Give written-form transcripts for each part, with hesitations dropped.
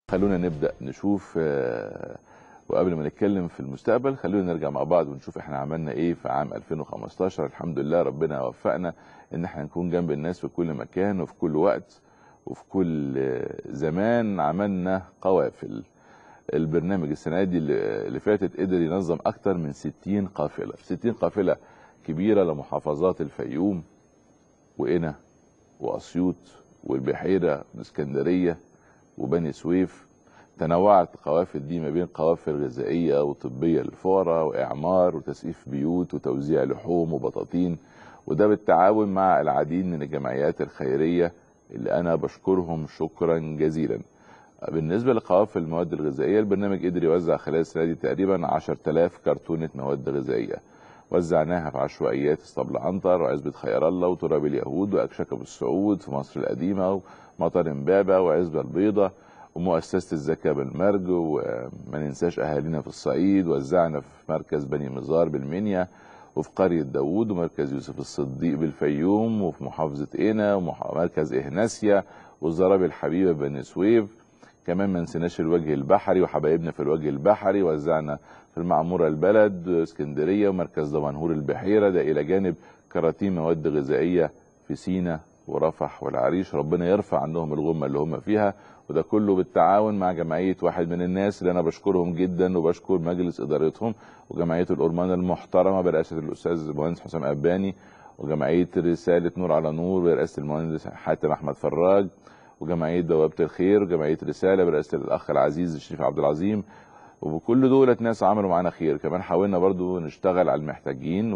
خلونا نبدأ نشوف وقبل ما نتكلم في المستقبل خلونا نرجع مع بعض ونشوف احنا عملنا ايه في عام 2015. الحمد لله ربنا وفقنا ان احنا نكون جنب الناس في كل مكان وفي كل وقت وفي كل زمان. عملنا قوافل. البرنامج السنة دي اللي فاتت قدر ينظم اكتر من 60 قافلة، 60 قافلة كبيرة لمحافظات الفيوم وقنا واسيوط والبحيرة والاسكندرية وبني سويف. تنوعت القوافل دي ما بين قوافل غذائية وطبية للفقراء وإعمار وتسقيف بيوت وتوزيع لحوم وبطاطين، وده بالتعاون مع العديد من الجمعيات الخيرية اللي أنا بشكرهم شكرا جزيلا. بالنسبة لقوافل المواد الغذائية، البرنامج قدر يوزع خلال السنة دي تقريبا 10,000 كرتونة مواد غذائية، وزعناها في عشوائيات اسطبل عنتر وعزبة خير الله وتراب اليهود وأكشاك أبو السعود في مصر القديمة ومطار امبابة وعزبة البيضة ومؤسسة الزكاة بالمرج، وما ننساش أهالينا في الصعيد. وزعنا في مركز بني مزار بالمنيا وفي قرية داوود ومركز يوسف الصديق بالفيوم وفي محافظة قنا ومركز إهناسيا والزرابي الحبيبة بني سويف. كمان ما نسيناش الوجه البحري وحبايبنا في الوجه البحري. وزعنا في المعمورة البلد اسكندرية ومركز دمنهور البحيرة، ده إلى جانب كراتين مواد غذائية في سينا ورفح والعريش. ربنا يرفع عنهم الغمة اللي هم فيها، وده كله بالتعاون مع جمعية واحد من الناس اللي أنا بشكرهم جدا وبشكر مجلس إدارتهم، وجمعية الأورمان المحترمة برئاسة الأستاذ المهندس حسام أباني، وجمعية رسالة نور على نور برئاسة المهندس حاتم أحمد فراج، وجمعية بوابة الخير، وجمعية رسالة برئاسة الأخ العزيز الشريف عبد العظيم. وبكل دولة ناس عملوا معانا خير. كمان حاولنا برضو نشتغل على المحتاجين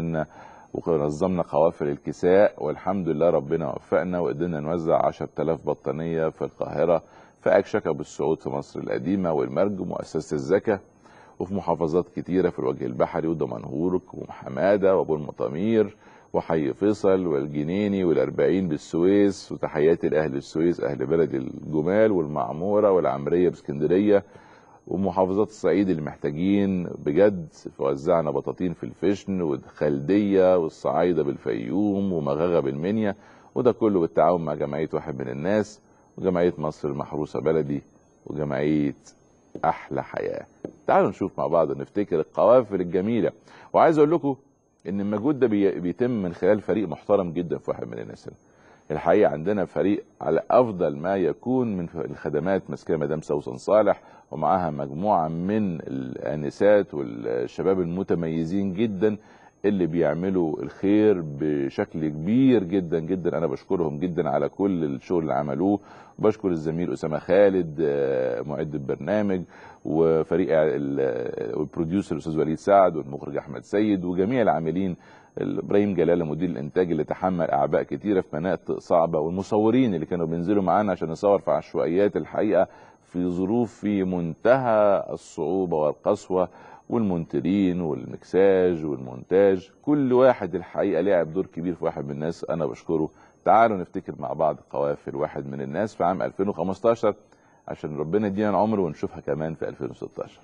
ونظمنا قوافل الكساء، والحمد لله ربنا وفقنا وقدرنا نوزع 10,000 بطانية في القاهرة، في أكشاك أبو السعود في مصر القديمة والمرج ومؤسسة الزكاة، وفي محافظات كتيرة في الوجه البحري ودمنهور وحمادة وأبو المطامير وحي فيصل والجنيني والأربعين بالسويس. وتحياتي لأهل السويس أهل بلد الجمال والمعمورة والعمرية باسكندرية ومحافظات الصعيد اللي محتاجين بجد. فوزعنا بطاطين في الفشن والخلدية والصعايدة بالفيوم ومغاغة بالمنيا، وده كله بالتعاون مع جمعية واحد من الناس وجمعية مصر المحروسة بلدي وجمعية أحلى حياة. تعالوا نشوف مع بعض ونفتكر القوافل الجميلة. وعايز أقول لكم إن المجهود ده بيتم من خلال فريق محترم جدا في واحد من الناس. الحقيقة عندنا فريق على أفضل ما يكون من الخدمات ماسكاها مدام سوسن صالح، ومعاها مجموعة من الآنسات والشباب المتميزين جدا اللي بيعملوا الخير بشكل كبير جدا جدا. أنا بشكرهم جدا على كل الشغل اللي عملوه. بشكر الزميل أسامة خالد معد البرنامج، وفريق البروديوسر الأستاذ وليد سعد والمخرج أحمد سيد، وجميع العاملين، ابراهيم جلاله مدير الانتاج اللي تحمل اعباء كتيره في مناطق صعبه، والمصورين اللي كانوا بينزلوا معانا عشان نصور في عشوائيات الحقيقه في ظروف في منتهى الصعوبه والقسوه، والمونترين والمكساج والمونتاج. كل واحد الحقيقه لعب دور كبير في واحد من الناس، انا بشكره. تعالوا نفتكر مع بعض قوافل واحد من الناس في عام 2015 عشان ربنا يدينا العمر ونشوفها كمان في 2016.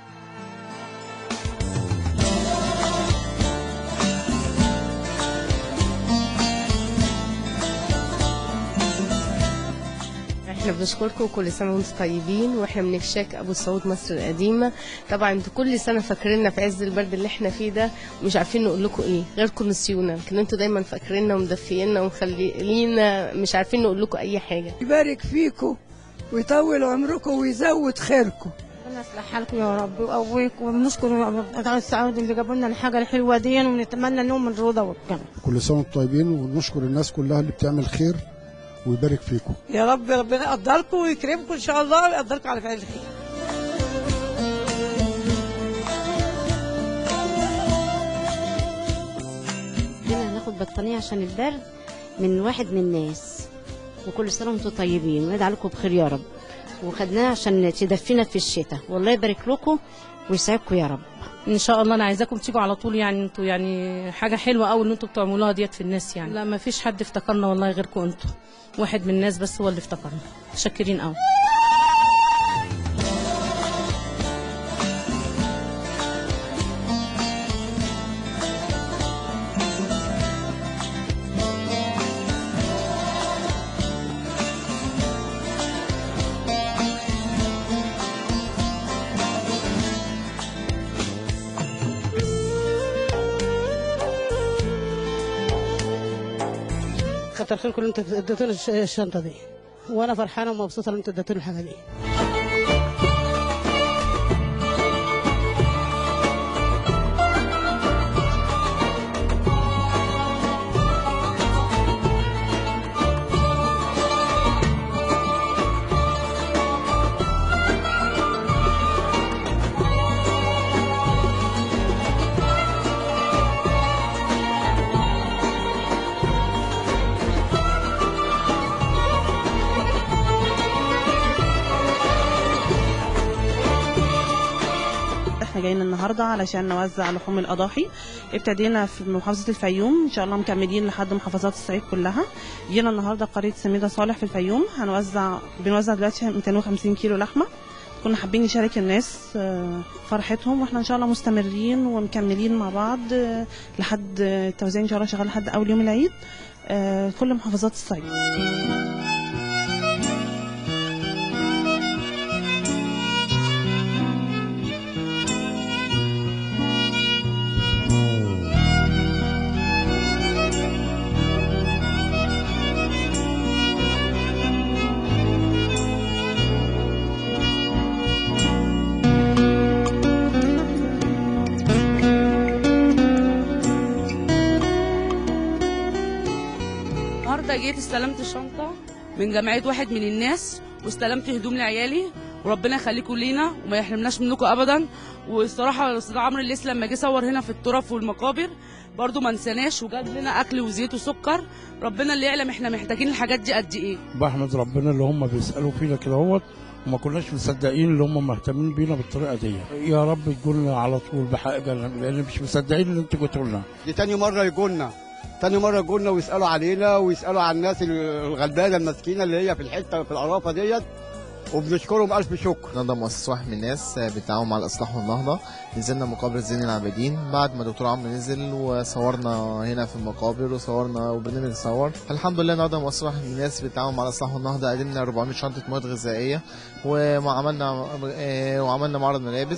احنا بنشكركم كل سنه وانتم طيبين، واحنا من اكشاك ابو السعود مصر القديمه. طبعا انتوا كل سنه فاكريننا في عز البرد اللي احنا فيه ده، ومش عارفين نقول لكم ايه غيركم نسيونا، لكن انتوا دايما فاكريننا ومدفينا ومخلينا مش عارفين نقول لكم اي حاجه. يبارك فيكم ويطول عمركم ويزود خيركم. ربنا يصلح حالكم يا رب ويقويكم، وبنشكر اداره السعود اللي جابوا لنا الحاجه الحلوه دي، ونتمنى انهم من الرضا والكرم. كل سنه وانتم طيبين، ونشكر الناس كلها اللي بتعمل خير ويبارك فيكم يا رب. ربنا يقدركم ويكرمكم ان شاء الله ويقدركم على فعل الخير. هناخد بطانيه عشان البرد من واحد من الناس، وكل سنه وانتم طيبين ويدعي لكم بخير يا رب. وخدناها عشان تدفينا في الشتاء، والله يبارك لكم ويسعدكم يا رب ان شاء الله. انا عايزاكم تيجوا على طول، يعني انتوا يعني حاجه حلوه قوي اللي انتوا بتعملوها ديت في الناس. يعني لا ما فيش حد افتكرنا والله غيركم انتوا، واحد من الناس بس هو اللي افتكرنا. متشكرين قوي. كتر خيركم انتوا اديتوني الشنطه دي، وانا فرحانه ومبسوطه ان انتوا اديتوني الحاجه دي. احنا جايين النهارده علشان نوزع لحوم الاضاحي. ابتدينا في محافظه الفيوم، ان شاء الله مكملين لحد محافظات الصعيد كلها. جينا النهارده قريه سميده صالح في الفيوم، بنوزع دلوقتي 250 كيلو لحمه. كنا حابين نشارك الناس فرحتهم، واحنا ان شاء الله مستمرين ومكملين مع بعض لحد التوزيع ان شاء الله شغال لحد اول يوم العيد كل محافظات الصعيد. النهارده جيت استلمت الشنطه من جمعيه واحد من الناس، واستلمت هدوم لعيالي، وربنا يخليكم لينا وما يحرمناش منكم ابدا. والصراحه الاستاذ عمرو الليث لما جه صور هنا في الترف والمقابر برضو ما نساناش، وجاب لنا اكل وزيت وسكر. ربنا اللي يعلم احنا محتاجين الحاجات دي قد ايه. بحمد ربنا اللي هم بيسالوا فينا كده اهوت، وما كناش مصدقين اللي هم مهتمين بينا بالطريقه دي. يا رب تقولنا على طول بحق جنب، لان مش مصدقين اللي انتوا قلتوا لنا. دي تاني مره يجولنا ويسالوا علينا ويسالوا عن الناس الغلبانه المسكينه اللي هي في الحته في القرافه ديت، وبنشكرهم الف شكر. النهارده مؤسسه واحد من الناس بالتعاون مع الاصلاح والنهضه نزلنا مقابر زين العابدين بعد ما دكتور عمرو نزل، وصورنا هنا في المقابر وصورنا وبرنامج صور. الحمد لله النهارده مؤسسه واحد من الناس بالتعاون مع الاصلاح والنهضه قدمنا 400 شنطه مواد غذائيه، وعملنا معرض ملابس.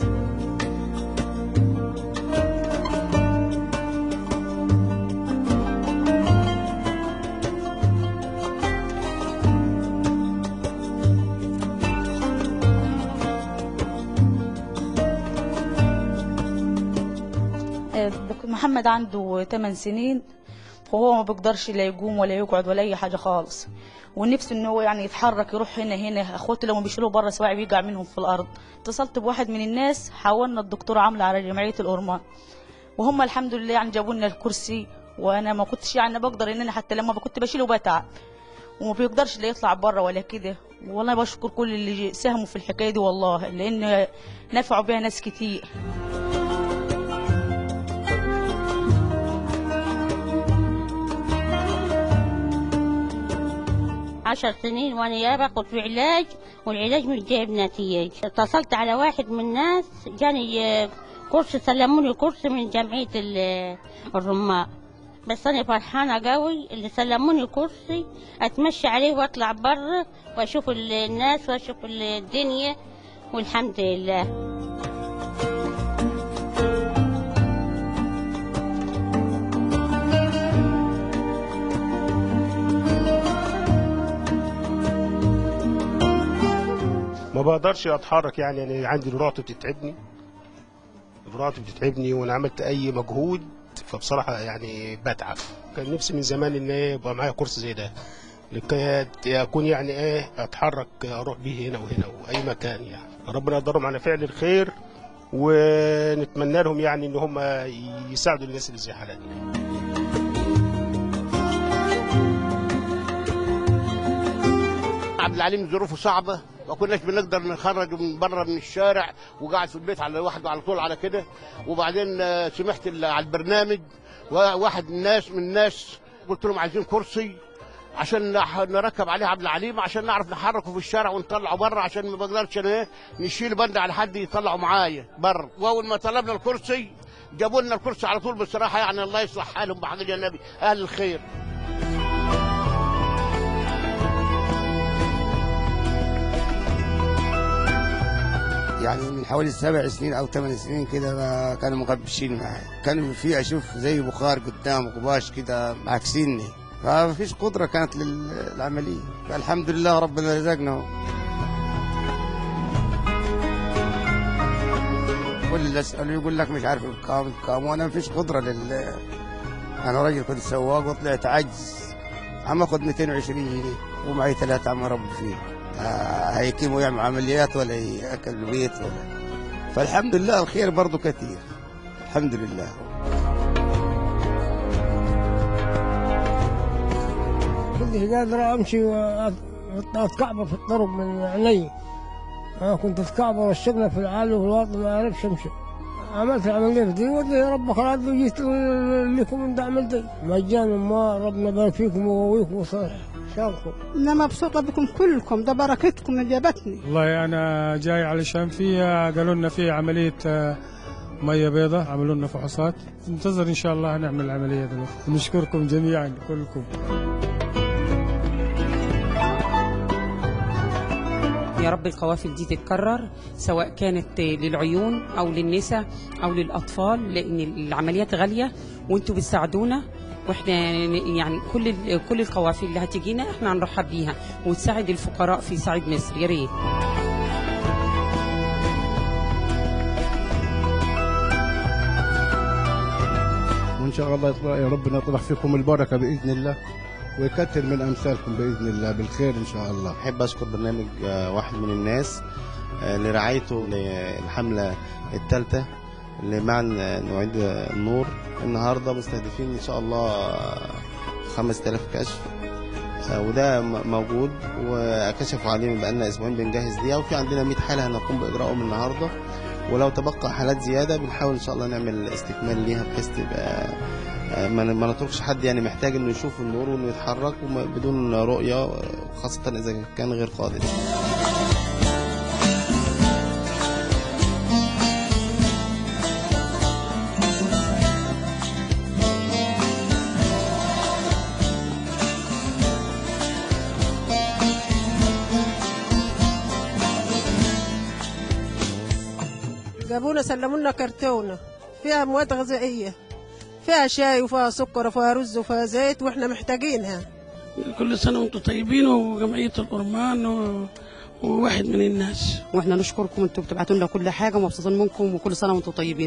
محمد عنده 8 سنين، وهو ما بيقدرش لا يقوم ولا يقعد ولا اي حاجه خالص، ونفسه ان هو يعني يتحرك يروح هنا. اخواته لما بيشيلوه بره سواعي بيقع منهم في الارض. اتصلت بواحد من الناس، حاولنا الدكتوره عامله على جمعيه الأورمان، وهم الحمد لله يعني جابوا لنا الكرسي. وانا ما كنتش يعني بقدر ان انا حتى لما كنت بشيله بتعب، وما بيقدرش لا يطلع بره ولا كده. والله بشكر كل اللي ساهموا في الحكايه دي والله، لان نفعوا بها ناس كتير. 10 سنين وانا باخد في علاج، والعلاج مش جايب نتيجه. اتصلت على واحد من الناس جاني كرسي، سلموني كرسي من جمعيه الرماء، بس انا فرحانه قوي اللي سلموني كرسي اتمشى عليه واطلع بره واشوف الناس واشوف الدنيا، والحمد لله. ما بقدرش اتحرك، يعني عندي رعته بتتعبني وانا عملت اي مجهود، فبصراحه يعني بتعب. كان نفسي من زمان ان يبقى معايا كورس زي ده لكي اكون يعني اتحرك اروح بيه هنا وهنا واي مكان. يعني ربنا يقدرهم على فعل الخير، ونتمنى لهم يعني ان هم يساعدوا الناس اللي زي حالاتي. عبد العليم ظروفه صعبه، ما كناش بنقدر نخرج من بره من الشارع، وقاعد في البيت على لوحده على طول على كده. وبعدين سمعت على البرنامج، واحد من الناس قلت لهم عايزين كرسي عشان نركب عليه عبد العليم، عشان نعرف نحركه في الشارع ونطلعه بره، عشان ما بقدرش انا نشيل بند على حد يطلعه معايا بره. واول ما طلبنا الكرسي جابوا لنا الكرسي على طول بصراحه، يعني الله يصلح حالهم بحق النبي اهل الخير. يعني من حوالي 7 سنين او 8 سنين كده كانوا مغبشين معايا، كانوا في اشوف زي بخار قدام غباش كده عاكسيني، فمفيش قدرة كانت للعملية، فالحمد لله ربنا رزقنا. كل اللي اساله يقول لك مش عارف بكام وانا مفيش قدره انا راجل كنت سواق وطلعت عجز، عم اخذ 220 جنيه ومعي 3 عم اربي فيه، هيقيموا يعمل عمليات ولا ياكل البيت ولا. فالحمد لله الخير برضه كثير الحمد لله. كنت قادر امشي واتكعبر في الطرق من عيني. كنت اتكعبر والشغله في العالي وفي الواطي ما اعرفش امشي. عملت العمليه دي ودي ربك راد وجيت لكم انت عملت مجانا، ما ربنا يبارك فيكم ويقويكم وصالح شانكم. انا مبسوطه بكم كلكم، ده بركتكم اللي جابتني. والله انا جاي علشان فيها قالوا لنا في عمليه ميه بيضاء، عملوا لنا فحوصات، ننتظر ان شاء الله نعمل العمليه دي. ونشكركم جميعا كلكم. يا رب القوافل دي تتكرر، سواء كانت للعيون او للنساء او للاطفال، لان العمليات غاليه وانتوا بتساعدونا، واحنا يعني كل القوافل اللي هتجينا احنا هنرحب بيها وتساعد الفقراء في صعيد مصر. يا ريت. وان شاء الله يا ربنا يطرح فيكم البركه باذن الله ويكثر من امثالكم باذن الله بالخير ان شاء الله. احب اشكر برنامج واحد من الناس لرعايته للحمله الثالثه لمع نعيد النور. النهارده مستهدفين ان شاء الله 5000 كشف، وده موجود وكشفوا عليه بقالنا اسبوعين بنجهز ليها، وفي عندنا 100 حاله هنقوم باجرائهم النهارده، ولو تبقى حالات زياده بنحاول ان شاء الله نعمل استكمال ليها بحيث تبقى ما نتركش حد يعني محتاج انه يشوف النور وانه يتحرك بدون رؤيه، خاصه اذا كان غير قادر. جابونا سلمونا كرتونه فيها مواد غذائيه، فيها شاي وفيها سكر وفيها رز وفيها زيت واحنا محتاجينها. كل سنه وانتم طيبين، وجمعيه الأورمان وواحد من الناس. واحنا نشكركم، انتم بتبعتوا لنا كل حاجه ومبسوطين منكم، وكل سنه وانتم طيبين.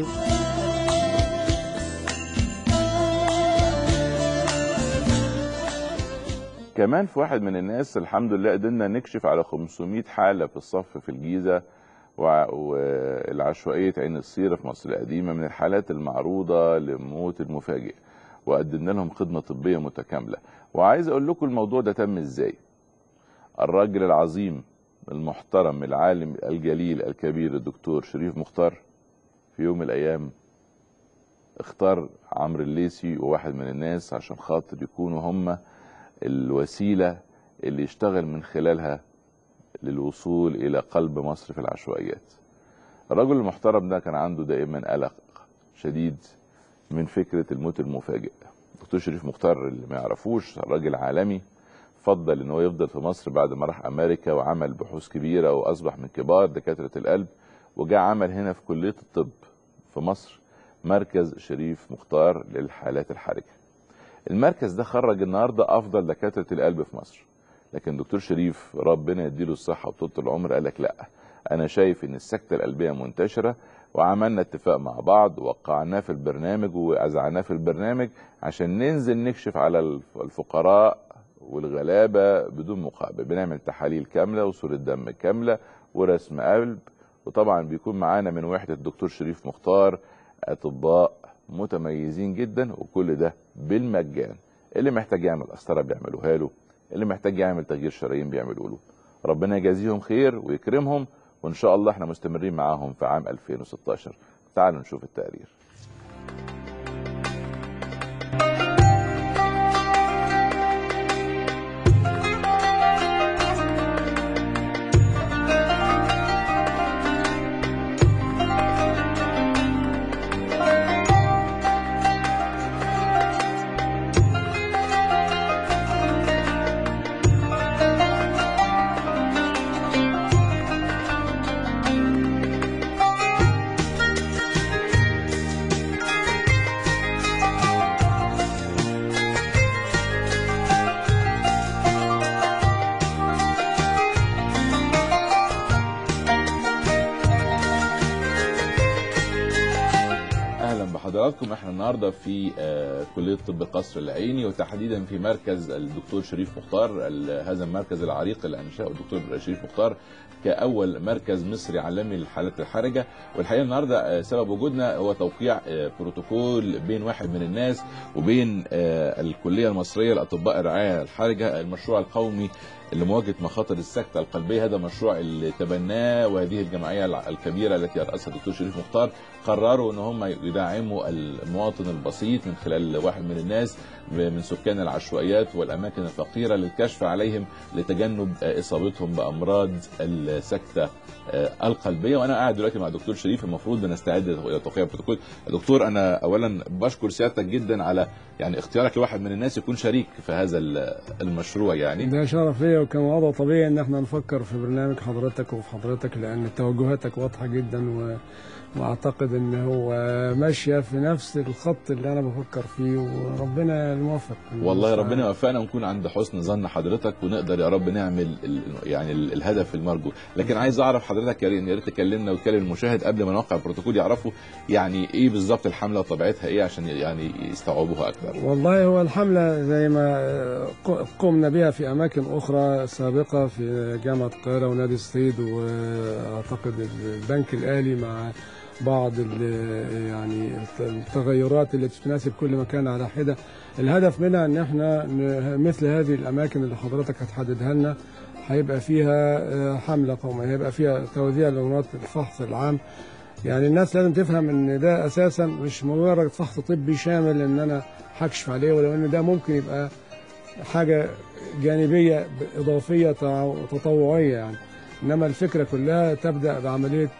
كمان في واحد من الناس الحمد لله قدرنا نكشف على 500 حاله في الصف في الجيزه والعشوائية عين الصيرة في مصر القديمة من الحالات المعروضة للموت المفاجئ، وقدمنا لهم خدمة طبية متكاملة. وعايز أقول لكم الموضوع ده تم إزاي. الراجل العظيم المحترم العالم الجليل الكبير الدكتور شريف مختار في يوم من الأيام اختار عمرو الليثي وواحد من الناس عشان خاطر يكونوا هم الوسيلة اللي يشتغل من خلالها للوصول إلى قلب مصر في العشوائيات. الرجل المحترم ده كان عنده دائما قلق شديد من فكرة الموت المفاجئ. دكتور شريف مختار اللي ما يعرفوش راجل عالمي، فضل ان هو يفضل في مصر بعد ما راح امريكا وعمل بحوث كبيرة واصبح من كبار دكاترة القلب، وجاء عمل هنا في كلية الطب في مصر مركز شريف مختار للحالات الحرجة. المركز ده خرج النهاردة افضل دكاترة القلب في مصر، لكن دكتور شريف ربنا يديله الصحة وطولة العمر قال لك لا، أنا شايف إن السكتة القلبية منتشرة، وعملنا اتفاق مع بعض ووقعناه في البرنامج وأذعناه في البرنامج عشان ننزل نكشف على الفقراء والغلابة بدون مقابل. بنعمل تحاليل كاملة وصورة دم كاملة ورسم قلب، وطبعا بيكون معانا من وحدة الدكتور شريف مختار أطباء متميزين جدا، وكل ده بالمجان. اللي محتاج يعمل قسطرة بيعملوها له، اللي محتاج يعمل تغيير شرايين بيعملوا له. ربنا يجازيهم خير ويكرمهم، وان شاء الله احنا مستمرين معاهم في عام 2016. تعالوا نشوف التقرير. حضراتكم احنا النهارده في كليه طب قصر العيني، وتحديدا في مركز الدكتور شريف مختار. هذا المركز العريق اللي انشاه الدكتور شريف مختار كاول مركز مصري عالمي للحالات الحرجه. والحقيقه النهارده سبب وجودنا هو توقيع بروتوكول بين واحد من الناس وبين الكليه المصريه لاطباء الرعايه الحرجه، المشروع القومي لمواجهه مخاطر السكته القلبيه. هذا المشروع اللي تبناه وهذه الجمعيه الكبيره التي يرأسها الدكتور شريف مختار قرروا ان هم يدعموا المواطن البسيط من خلال واحد من الناس من سكان العشوائيات والاماكن الفقيره للكشف عليهم لتجنب اصابتهم بامراض السكته القلبيه. وانا قاعد دلوقتي مع الدكتور شريف، المفروض بنستعد لتوقيع البروتوكول. دكتور، انا اولا بشكر سيادتك جدا على يعني اختيارك لواحد من الناس يكون شريك في هذا المشروع. يعني ده شرف ليا، وكان وضع طبيعي ان احنا نفكر في برنامج حضرتك وفي حضرتك، لان توجهاتك واضحه جدا واعتقد ان هو ماشيه في نفس الخط اللي انا بفكر فيه، وربنا الموفق. والله ربنا يوفقنا ونكون عند حسن ظن حضرتك، ونقدر يا رب نعمل يعني الهدف المرجو. لكن عايز اعرف حضرتك يا ريت تكلمنا وتكلم المشاهد قبل ما نوقع البروتوكول يعرفوا يعني ايه بالظبط الحمله وطبيعتها ايه عشان يعني يستوعبوها اكثر. والله هو الحمله زي ما قمنا بها في اماكن اخرى سابقه في جامعه القاهره ونادي الصيد، واعتقد البنك الاهلي مع بعض يعني التغيرات التي تناسب كل مكان على حده. الهدف منها ان احنا مثل هذه الاماكن اللي حضرتك هتحددها لنا هيبقى فيها حمله قوميه، هيبقى فيها توزيع لجنات الفحص العام. يعني الناس لازم تفهم ان ده اساسا مش مجرد فحص طبي شامل ان انا هكشف عليه، ولو ان ده ممكن يبقى حاجه جانبيه اضافيه تطوعيه يعني. انما الفكره كلها تبدا بعمليه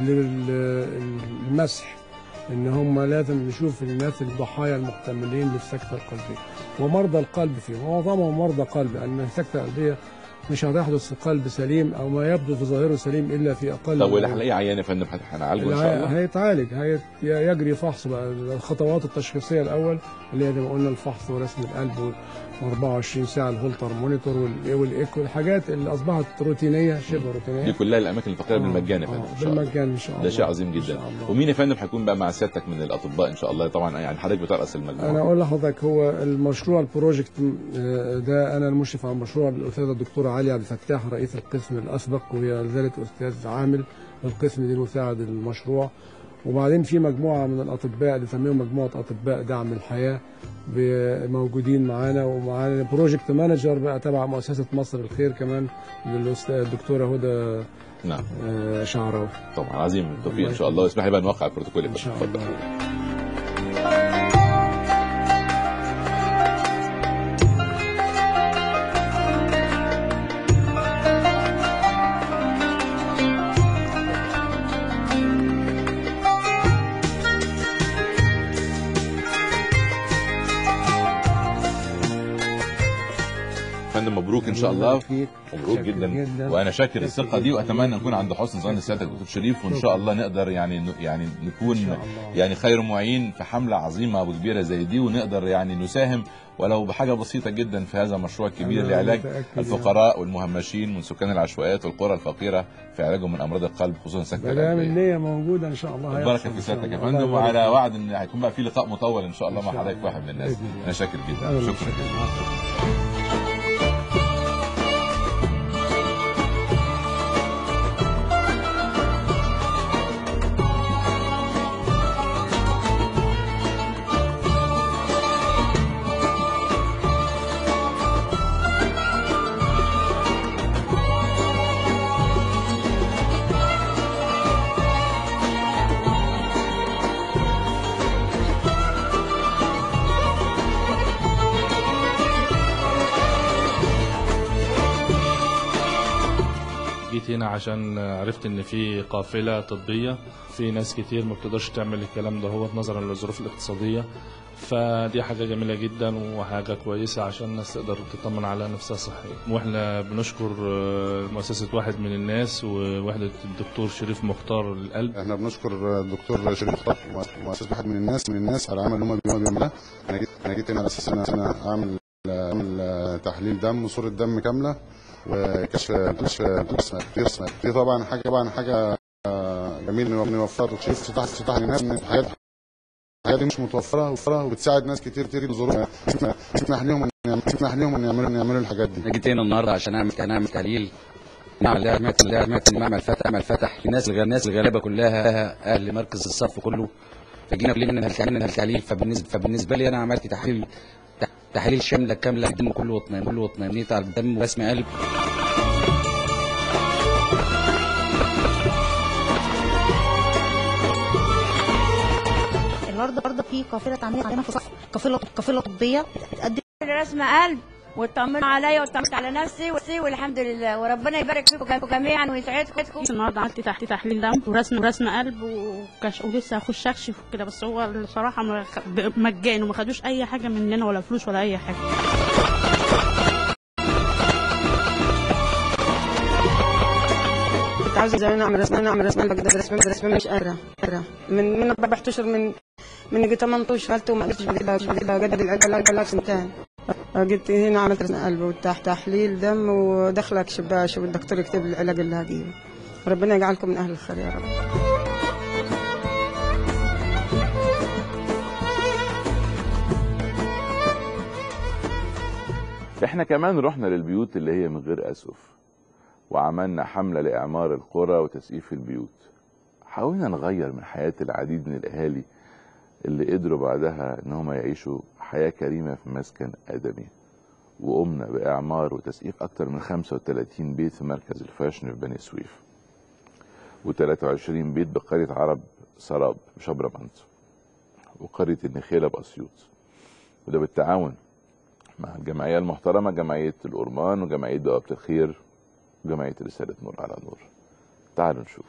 المسح، ان هم لازم نشوف الناس الضحايا المحتملين للسكته القلبيه ومرضى القلب فيهم. معظمهم مرضى قلب، لان السكته القلبيه مش هتحدث في قلب سليم او ما يبدو في ظاهره سليم الا في اقل. طب والحقيقه عيان يا فندم هنعالجه ان شاء الله؟ هيتعالج، يجري فحص بقى. الخطوات التشخيصيه الاول اللي هي زي ما قلنا الفحص ورسم القلب و24 ساعه الهولتر مونيتور والايكو، الحاجات اللي اصبحت روتينيه شبه روتينيه. دي كلها الاماكن الفقيره بالمجان يا فندم؟ بالمجان ان شاء الله. ده شيء عظيم جدا. ومين يا فندم هيكون بقى مع سيادتك من الاطباء ان شاء الله؟ طبعا يعني حضرتك بترأس المجموعه. انا اقول لحضرتك هو المشروع البروجكت ده انا المشرف على المشروع، الاستاذه الدكتوره علي عبد الفتاح رئيس القسم الاسبق، وهي زالت استاذ عامل القسم دي مساعد المشروع. وبعدين في مجموعه من الاطباء اللي سميهم مجموعه اطباء دعم الحياه موجودين معانا، ومعانا بروجكت مانجر بقى تبع مؤسسه مصر الخير كمان للاستاذ الدكتوره هدى نعم شعراوي. طبعا عظيم التوفيق ان شاء الله. اسمح لي بقى نوقع البروتوكول ان شاء الله. مبروك ان شاء الله. مبروك جدا. وانا شاكر الثقه دي، واتمنى نكون عند حسن ظن سيادتك دكتور شريف، وان شاء الله نقدر يعني نكون يعني خير معين في حمله عظيمه وكبيره زي دي، ونقدر يعني نساهم ولو بحاجه بسيطه جدا في هذا المشروع الكبير لعلاج الفقراء والمهمشين من سكان العشوائيات والقرى الفقيره في علاجهم من امراض القلب خصوصا سكته القلب. النيه موجوده ان شاء الله. بركه في سيادتك يا فندم، وعلى وعد ان هيكون بقى في لقاء مطول ان شاء الله مع حضرتك واحد من الناس. انا شاكر جدا. شكرا. جيت هنا عشان عرفت ان في قافله طبيه، في ناس كتير ما بتقدرش تعمل الكلام ده هو نظرا للظروف الاقتصاديه، فدي حاجه جميله جدا وحاجه كويسه عشان الناس تقدر تطمن على نفسها صحيا. واحنا بنشكر مؤسسه واحد من الناس ووحده الدكتور شريف مختار للقلب. احنا بنشكر الدكتور شريف مختار ومؤسسه واحد من الناس على العمل اللي هم بيعملوه. انا جيت هنا على اساس انا اعمل تحليل دم وصوره دم كامله وكشف في طبعا حاجه جميل ان هو شريف فتح للناس حاجات الحاجات دي مش متوفره وبتساعد ناس كتير ظروفها تسمح لهم ان يعملوا الحاجات دي. انا جيت هنا النهارده عشان اعمل تحليل معمل فتح الناس الغلابه كلها اهل مركز الصف كله، فجينا كلنا التحليل. فبالنسبه لي انا عملت تحليل شامله كامله الدم كله واطمئنيت على الدم ورسم قلب. النهارده في قافله اتعملت علينا في صف، قافله طبيه بتقدم رسم قلب وتطمنوا عليا وطمنت على نفسي والحمد لله، وربنا يبارك فيكم جميعا ويسعدكم. النهارده عملت تحليل دم ورسم قلب ولسه هخش اكشف كده، بس هو الصراحه مجاني وما خدوش اي حاجه مننا ولا فلوس ولا اي حاجه. كنت عاوزه زمان اعمل رسم بس مش قادره من 4 اشهر من يجي 18 عملت وما قدرتش بجيبها جدد العلاج سنتين. جيت هنا عملت رسم قلب وتحليل دم وداخله اكشف بقى اشوف الدكتور يكتب لي العلاج اللي هجيبه. ربنا يجعلكم من اهل الخير يا رب. احنا كمان رحنا للبيوت اللي هي من غير اسقف، وعملنا حملة لإعمار القرى وتسقيف البيوت. حاولنا نغير من حياة العديد من الأهالي اللي قدروا بعدها إن هم يعيشوا حياة كريمة في مسكن آدمي، وقمنا بإعمار وتسقيف أكتر من 35 بيت في مركز الفاشن في بني سويف، و23 بيت بقرية عرب سراب بشبرمنت، وقرية النخيلة بأسيوط، وده بالتعاون مع الجمعية المحترمة جمعية الأورمان وجمعية بوابة الخير وجمعية رسالة نور على نور. تعالوا نشوف.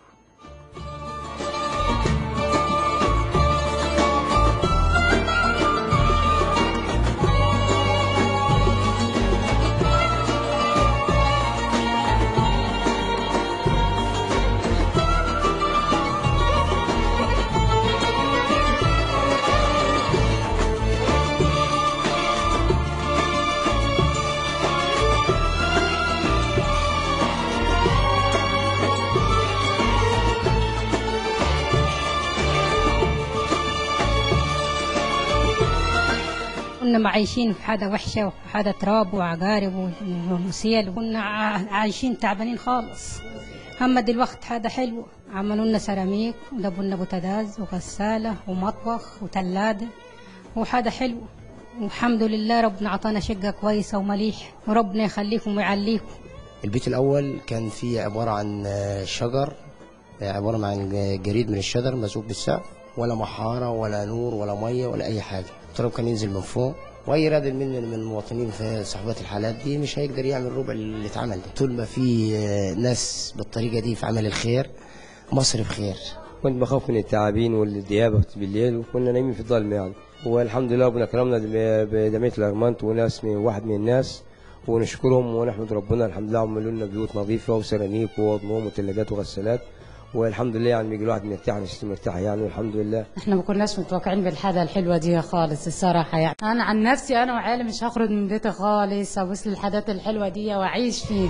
كنا معيشين في حاجة وحشة وحاجة تراب وعقارب وسيل، وكنا عايشين تعبانين خالص. أما دلوقتي حاجة حلوة، عملوا لنا سيراميك وجابوا لنا بوتاجاز وغسالة ومطبخ وثلاجة وحاجة حلوة، والحمد لله ربنا عطانا شقة كويسة ومليح، وربنا يخليكم ويعليكم. البيت الأول كان فيه عبارة عن شجر، عبارة عن جريد من الشجر مزوق بالسقف، ولا محارة ولا نور ولا مية ولا أي حاجة. التراب كان ينزل من فوق، واي رادل من المواطنين في صحبات الحالات دي مش هيقدر يعمل ربع اللي اتعمل ده. طول ما في ناس بالطريقه دي في عمل الخير مصر بخير. كنت بخاف من التعابين والديابه بالليل، وكنا نايمين في الظلمه يعني، والحمد لله ربنا كرمنا بجمعيه الارمنت وناس واحد من الناس، ونشكرهم ونحمد ربنا. الحمد لله عملوا لنا بيوت نظيفه وسيراميك وضموم وثلاجات وغسالات، والحمد لله يعني بيجي الواحد مرتاح نفسه مرتاح يعني، والحمد لله. احنا ما كناش متوقعين بالحاجه الحلوه دي خالص الصراحه يعني. انا عن نفسي انا وعيالي مش هخرج من بيتي خالص، ابص للحاجات الحلوه دي واعيش فيها.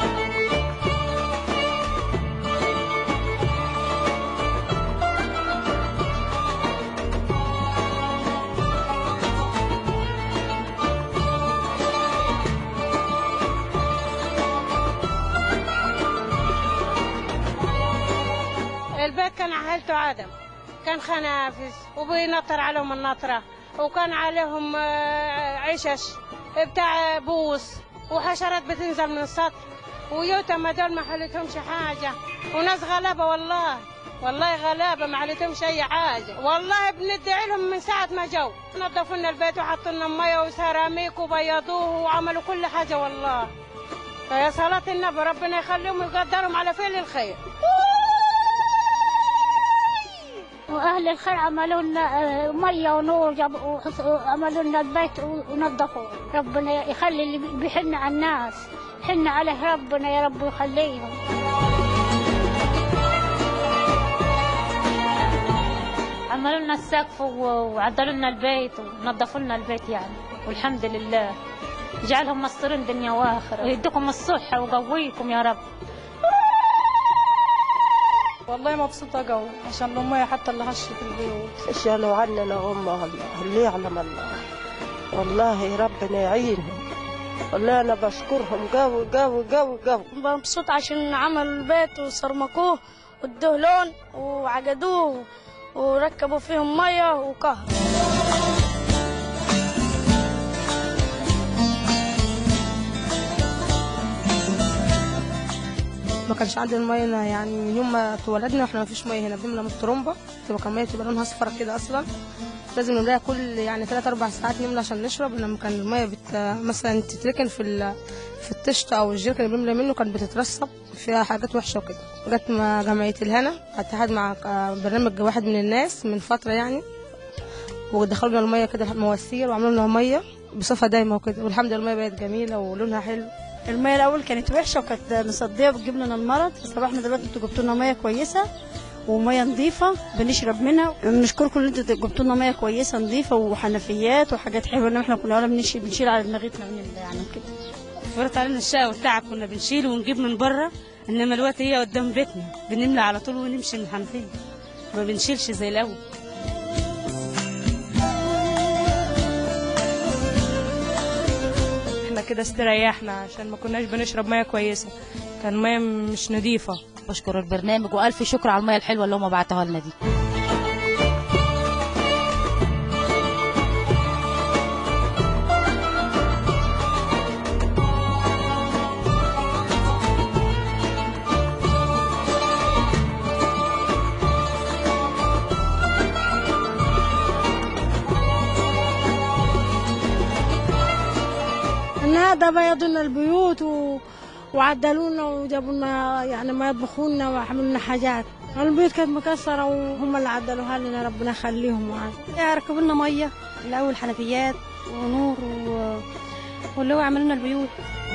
البيت كان عائلته عدم، كان خنافس وبينطر عليهم النطرة، وكان عليهم عشش بتاع بوس وحشرات بتنزل من السطح، ويوتما دول ما حلتهمش حاجة، وناس غلابة والله غلابة ما حلتهمش أي حاجة، والله بندعي لهم من ساعة ما جو نظفوا لنا البيت وحطوا لنا مية وسيراميك وبيضوه وعملوا كل حاجة والله. فيا صلاة النبي ربنا يخليهم ويقدرهم على فعل الخير. واهل الخير عملوا لنا ميه ونور، عملوا لنا البيت ونظفوه. ربنا يخلي اللي بيحن على الناس حن عليه ربنا يا رب يخليهم. عملوا لنا السقف وعدلوا لنا البيت ونظفوا لنا البيت يعني، والحمد لله. يجعلهم مستورين دنيا واخره، ويديكم الصحه ويقويكم يا رب. والله مبسوطة قوي عشان المية حتى اللي هشت البيوت. شالوا عنا لهم الله اللي يعلم الله، والله ربنا يعينهم، والله أنا بشكرهم قوي قوي قوي قوي. مبسوط عشان عملوا البيت وصرمكوه وادوه لون وعقدوه وركبوا فيهم مية وكهرباء. ما كانش عندنا الميه يعني من يوم ما اتولدنا واحنا ما فيش ميه هنا، بنملى من الطرمبه تبقى الميه بتبقى لونها اصفر كده اصلا، لازم نملاها كل يعني 3-4 ساعات نملى عشان نشرب. لما كان الميه مثلا تتركن في الطشت او الجيركن اللي بنملى منه كانت بتترسب فيها حاجات وحشه وكده. جت مع جمعيه الهنا اتحاد مع برنامج واحد من الناس من فتره يعني، ودخلوا لنا الميه كده مواسير وعملوا لنا ميه بصفه دايمه وكده، والحمد لله الميه بقت جميله ولونها حلو. المية الأول كانت وحشة وكانت مصدية بتجيب لنا المرض، بس احنا دلوقتي انتوا جبتوا لنا مية كويسة ومية نظيفة بنشرب منها. بنشكركم ان انتوا جبتوا لنا مية كويسة نظيفة وحنفيات وحاجات حلوة، ان احنا كنا ولا بنشيل على دماغتنا من يعني كده. فرط علينا الشقة والتعب، كنا بنشيل ونجيب من بره، انما الوقت هي قدام بيتنا بنملى على طول ونمشي من الحنفية، ما بنشيلش زي الأول. كده استريحنا عشان ما كناش بنشرب ميه كويسه، كان ميه مش نظيفه. بشكر البرنامج والف شكر على الميه الحلوه اللي هم بعتوها لنا دي. النهارده بيضوا لنا البيوت وعدلوا لنا وجابوا لنا يعني ما يطبخوا لنا وعملوا لنا حاجات. البيوت كانت مكسره وهم اللي عدلوها لنا، ربنا يخليهم معانا. ركبوا لنا ميه الاول حنفيات ونور واللي هو عملوا لنا البيوت.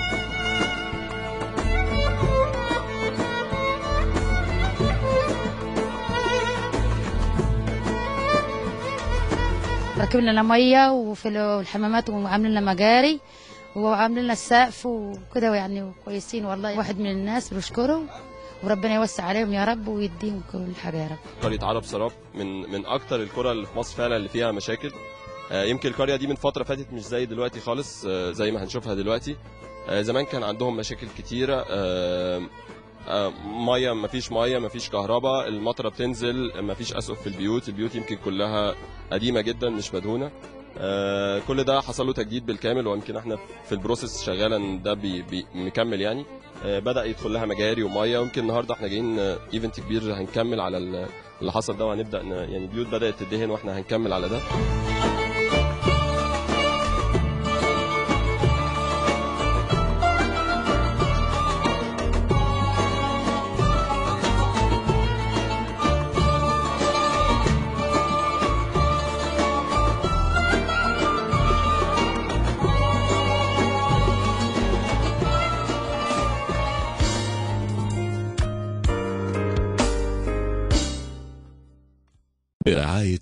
ركبوا لنا ميه وفي الحمامات وعاملين لنا مجاري وعاملين لنا السقف وكده يعني كويسين والله. واحد من الناس بنشكره وربنا يوسع عليهم يا رب ويديهم كل حاجه يا رب. قريه عرب سراب من اكتر القرى اللي في مصر فعلا اللي فيها مشاكل. يمكن القريه دي من فتره فاتت مش زي دلوقتي خالص، زي ما هنشوفها دلوقتي. زمان كان عندهم مشاكل كتيره، ميه مفيش كهرباء، المطره بتنزل، مفيش اسقف في البيوت يمكن كلها قديمه جدا مش مدهونه. كل ده حصل له تجديد بالكامل، ويمكن احنا في البروسيس شغاله ان ده مكمل يعني. بدا يدخل لها مجاري وميه، ويمكن النهارده احنا جايين ايفنت كبير هنكمل على اللي حصل ده، وهنبدا يعني بيوت بدات تدهن واحنا هنكمل على ده. برعاية